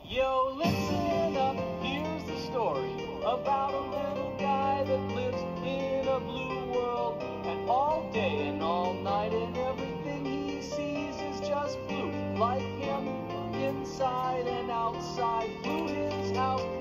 Yo, listen up, here's the story about a little guy that lives in a blue world. And all day and all night and everything he sees is just blue. Like him, inside and outside, blue his house,